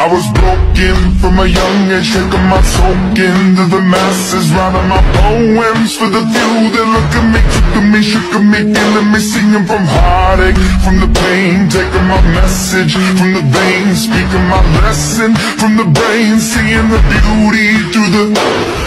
I was broken from a young age, taking my token to the masses, writing my poems for the few that look at me, took at me, shook at me, feeling me, singing from heartache, from the pain, taking my message from the veins, speaking my lesson from the brain, seeing the beauty through the